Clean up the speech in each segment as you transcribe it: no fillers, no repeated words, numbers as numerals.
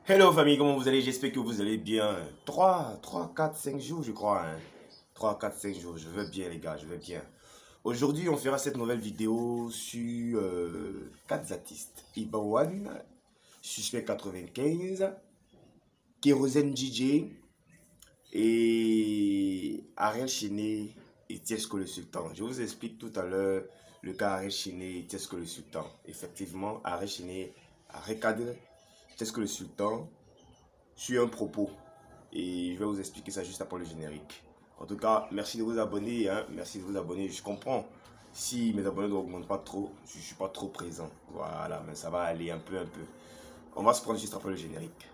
Hello famille, comment vous allez? J'espère que vous allez bien. 4, 5 jours je crois. 3, 4, 5 jours, je vais bien les gars, je vais bien. Aujourd'hui on fera cette nouvelle vidéo sur 4 artistes. Ibawan, Suspect 95, Kérosène DJ et Ariel Chené et Tiesco le Sultan. Je vous explique tout à l'heure le cas Ariel Chené et Tiesco le Sultan. Effectivement, Ariel Chené a recadré Tiesco le Sultan sur un propos et je vais vous expliquer ça juste après le générique. En tout cas, merci de vous abonner, merci de vous abonner. Je comprends si mes abonnés n'augmentent pas trop, je ne suis pas trop présent. Voilà, mais ça va aller un peu. On va se prendre juste après le générique.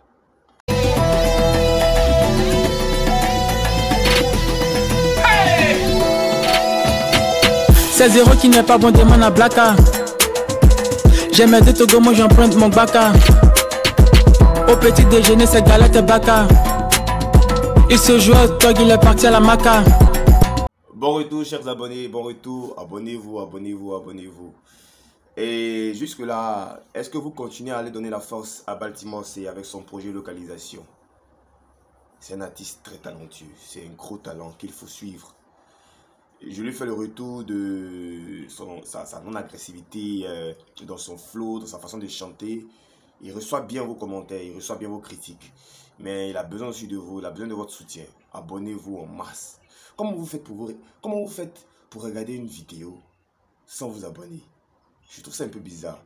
C'est zéro qui n'est pas bon, demande à Blacka. J'aime de Togo, moi j'emprunte mon baka. Au petit déjeuner, c'est galette et baka. Il se joue au Tog, il est parti à la maca. Bon retour, chers abonnés, bon retour. Abonnez-vous. Et jusque là, est-ce que vous continuez à aller donner la force à Baltimore C avec son projet localisation? C'est un artiste très talentueux, c'est un gros talent qu'il faut suivre. Je lui fais le retour de sa non-agressivité dans son flow, dans sa façon de chanter. Il reçoit bien vos commentaires, il reçoit bien vos critiques. Mais il a besoin aussi de vous, il a besoin de votre soutien. Abonnez-vous en masse. Comment vous faites pour regarder une vidéo sans vous abonner? Je trouve ça un peu bizarre.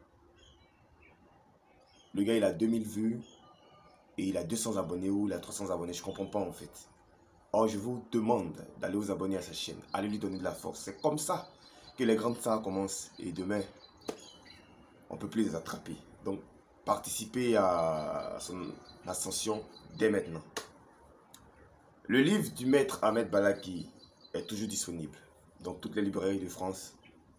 Le gars, il a 2000 vues et il a 200 abonnés ou il a 300 abonnés. Je ne comprends pas en fait. Or, je vous demande d'aller vous abonner à sa chaîne. Allez lui donner de la force. C'est comme ça que les grandes stars commencent. Et demain, on ne peut plus les attraper. Donc, participez à son ascension dès maintenant. Le livre du maître Ahmed Balaki est toujours disponible dans toutes les librairies de France.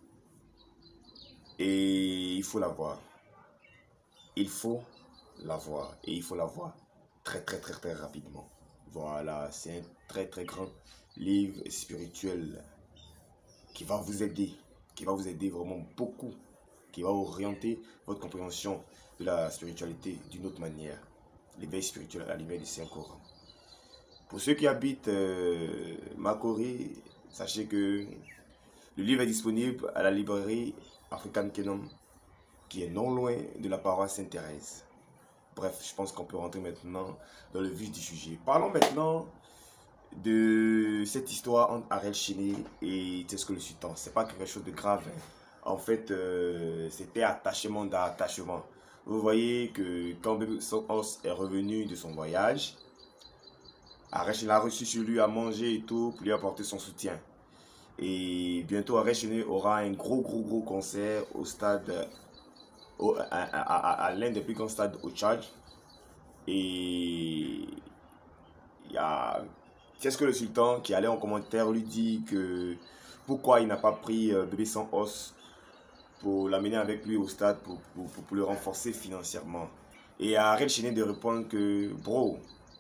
Et il faut l'avoir. Il faut l'avoir. Et il faut l'avoir très rapidement. Voilà, c'est un très grand livre spirituel qui va vous aider vraiment beaucoup, qui va orienter votre compréhension de la spiritualité d'une autre manière, l'éveil spirituel à l'éveil du Saint-Coran. Pour ceux qui habitent Makori, sachez que le livre est disponible à la librairie African Kingdom, qui est non loin de la paroisse Sainte-Thérèse. Bref, je pense qu'on peut rentrer maintenant dans le vif du sujet. Parlons maintenant de cette histoire entre Ariel Chené et Tiesco le Sultan. C'est pas quelque chose de grave. En fait, c'était attachement d'attachement. Vous voyez que quand Bébé Os est revenu de son voyage, Ariel Chené l'a reçu chez lui à manger et tout pour lui apporter son soutien. Et bientôt, Ariel Chené aura un gros concert au stade, à l'un des plus grands stades au Tchad. Et il y a Tiesco le Sultan qui allait en commentaire lui dit que pourquoi il n'a pas pris Bébé Sans Os pour l'amener avec lui au stade pour le renforcer financièrement. Et Ariel Chené de répondre que bro,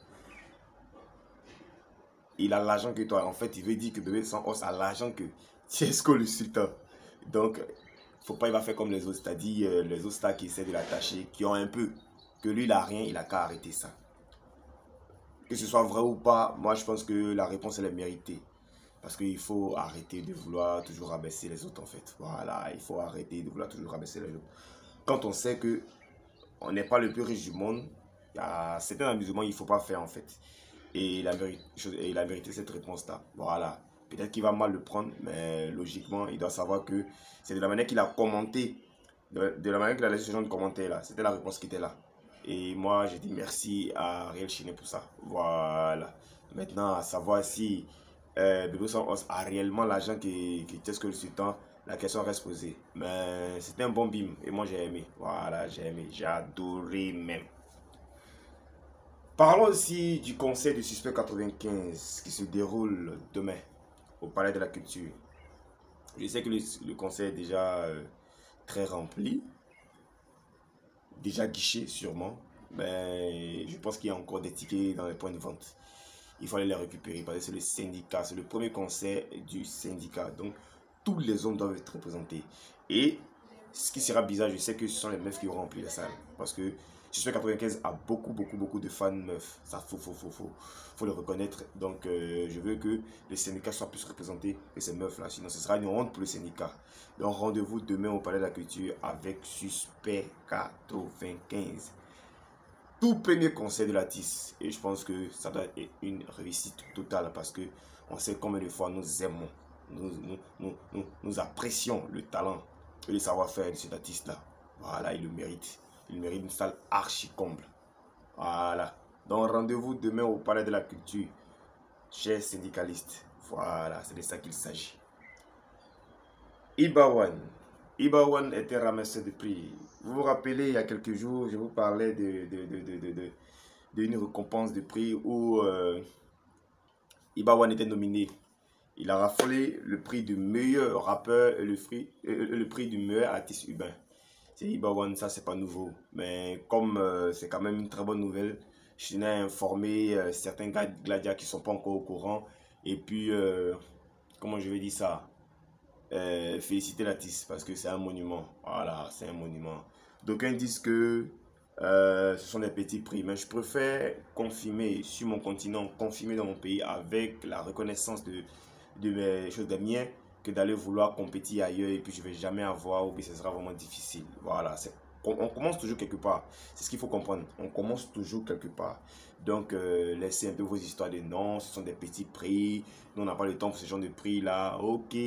il a l'argent que toi. En fait, il veut dire que Bébé Sans Os a l'argent que Tiesco le Sultan. Donc, faut pas il va faire comme les autres, c'est-à-dire les autres stars qui essaient de l'attacher, qui ont un peu, que lui il a rien, il a qu'à arrêter ça. Que ce soit vrai ou pas, moi je pense que la réponse elle est méritée. Parce qu'il faut arrêter de vouloir toujours rabaisser les autres en fait. Voilà, il faut arrêter de vouloir toujours rabaisser les autres. Quand on sait que on n'est pas le plus riche du monde, il y a certains amusements qu'il ne faut pas faire en fait. Et il a mérité cette réponse-là. Voilà. Peut-être qu'il va mal le prendre, mais logiquement, il doit savoir que c'est de la manière qu'il a commenté, de la manière qu'il a laissé ce genre de commentaires là. C'était la réponse qui était là. Et moi, j'ai dit merci à Ariel Chené pour ça. Voilà. Maintenant, à savoir si Bébé Sans Os a réellement l'argent qui Tiesco le Sultan, la question reste posée. Mais c'était un bon bim. Et moi, j'ai aimé. Voilà, j'ai aimé. J'ai adoré même. Parlons aussi du concert du Suspect 95 qui se déroule demain au Palais de la Culture. Je sais que le concert est déjà très rempli, déjà guiché sûrement, mais je pense qu'il y a encore des tickets dans les points de vente. Il faut aller les récupérer parce que c'est le syndicat, c'est le premier concert du syndicat. Donc tous les hommes doivent être représentés. Et ce qui sera bizarre, je sais que ce sont les meufs qui auront rempli la salle parce que Suspect 95 a beaucoup de fans meufs. Ça, faut le reconnaître. Donc, je veux que les syndicats soient plus représentés que ces meufs-là. Sinon, ce sera une honte pour le syndicat. Donc, rendez-vous demain au Palais de la Culture avec Suspect 95. Tout premier concert de l'artiste. Et je pense que ça doit être une réussite totale parce que on sait combien de fois nous aimons, nous apprécions le talent et le savoir-faire de cet artiste-là. Voilà, il le mérite. Il mérite une salle archi comble. Voilà. Donc rendez-vous demain au Palais de la Culture, chers syndicalistes. Voilà, c'est de ça qu'il s'agit. Iba One était ramassé de prix. Vous vous rappelez, il y a quelques jours, je vous parlais d'une récompense de prix où Iba One était nominé. Il a raflé le prix du meilleur rappeur et le prix du meilleur artiste urbain. C'est Iba One, ça c'est pas nouveau. Mais comme c'est quand même une très bonne nouvelle, je tenais à informer certains gladiateurs qui ne sont pas encore au courant. Et puis, comment je vais dire ça? Féliciter l'artiste parce que c'est un monument. Voilà, c'est un monument. D'aucuns disent que ce sont des petits prix, mais je préfère confirmer sur mon continent, confirmer dans mon pays avec la reconnaissance de mes choses de miens que d'aller vouloir compétir ailleurs et puis je vais jamais avoir ou puis ce sera vraiment difficile. Voilà, on commence toujours quelque part. C'est ce qu'il faut comprendre. On commence toujours quelque part. Donc, laissez un peu vos histoires de non, ce sont des petits prix. Nous, on n'a pas le temps pour ce genre de prix là. Ok.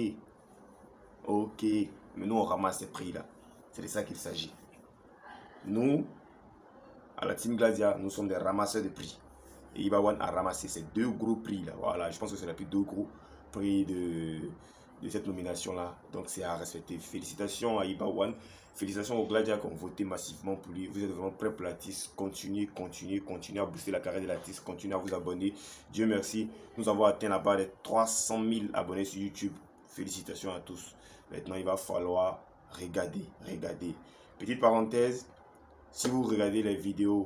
Ok, mais nous on ramasse ces prix-là. C'est de ça qu'il s'agit. Nous, à la Team Gladia, nous sommes des ramasseurs de prix. Et Iba One a ramassé ces deux gros prix-là. Voilà, je pense que c'est les plus deux gros prix de cette nomination-là. Donc c'est à respecter. Félicitations à Iba One. Félicitations aux Gladia qui ont voté massivement pour lui. Vous êtes vraiment prêts pour l'artiste. Continuez à booster la carrière de l'artiste. Continuez à vous abonner. Dieu merci. Nous avons atteint la barre des 300 000 abonnés sur YouTube. Félicitations à tous. Maintenant, il va falloir regarder. Petite parenthèse, si vous regardez les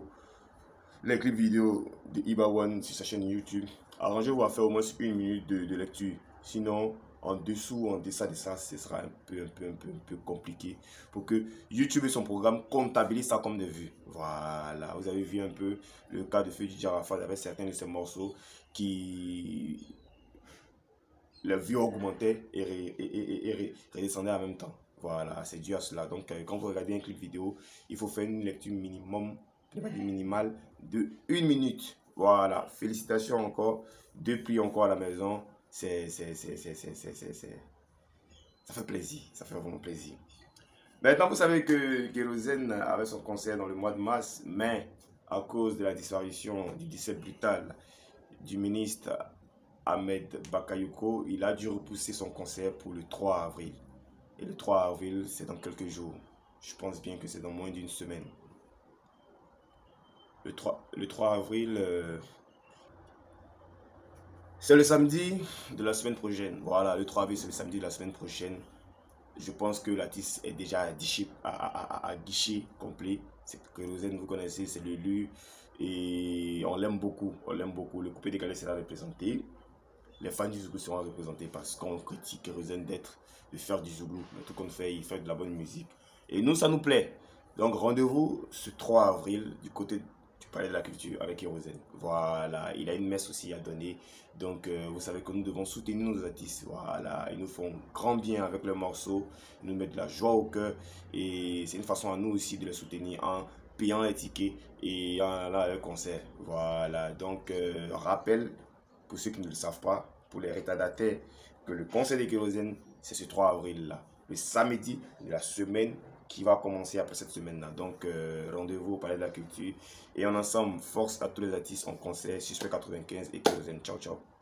clips vidéo de Iba One sur sa chaîne YouTube, arrangez-vous à faire au moins 1 minute de lecture. Sinon, en dessous, en deçà de ça, ce sera un peu compliqué pour que YouTube et son programme comptabilisent ça comme des vues. Voilà, vous avez vu un peu le cas de Feu du Jarafat avec certains de ses morceaux qui... la vue augmentait et redescendait en même temps. Voilà, c'est dû à cela. Donc, quand vous regardez un clip vidéo, il faut faire une lecture minimale de 1 minute. Voilà, félicitations encore. 2 prix encore à la maison. Ça fait plaisir, ça fait vraiment plaisir. Maintenant, vous savez que Kérosène avait son concert dans le mois de mars, mais à cause de la disparition du décès brutal du ministre Ahmed Bakayoko, il a dû repousser son concert pour le 3 avril. Et le 3 avril, c'est dans quelques jours. Je pense bien que c'est dans moins d'une semaine. Le 3 avril, c'est le samedi de la semaine prochaine. Voilà, le 3 avril, c'est le samedi de la semaine prochaine. Je pense que l'artiste est déjà à guichet complet. C'est Kérosène, vous connaissez, c'est l'élu. Et on l'aime beaucoup, Le coupé décalé sera représenté. Les fans du Zougou seront représentés parce qu'on critique Kérosène de faire du Zougou. Mais tout qu'on fait, il fait de la bonne musique. Et nous, ça nous plaît. Donc rendez-vous ce 3 avril du côté du Palais de la Culture avec Kérosène. Voilà, il a une messe aussi à donner. Donc vous savez que nous devons soutenir nos artistes. Voilà, ils nous font grand bien avec leurs morceaux. Ils nous mettent de la joie au cœur. Et c'est une façon à nous aussi de les soutenir en payant les tickets et en allant à leur concert. Voilà, donc rappel pour ceux qui ne le savent pas, pour les retardataires, que le concert de Kérosène, c'est ce 3 avril là, le samedi de la semaine qui va commencer après cette semaine-là. Donc, rendez-vous au Palais de la Culture. Et en ensemble, force à tous les artistes en concert, Suspect 95 et Kérosène. Ciao, ciao.